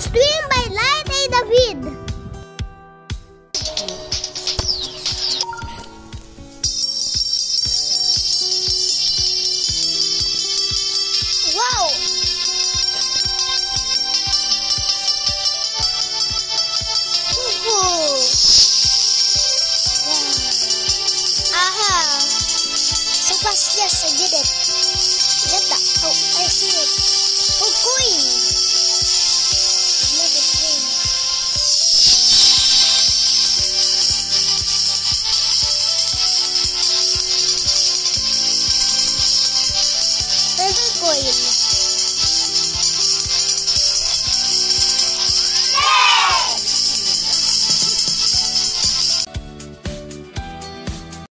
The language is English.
Stream by Light A. David. Wow! Wow. Aha! So fast, yes, I did it. Get that. Oh, I see it. Oh, coin! Love it, coin. Another coin.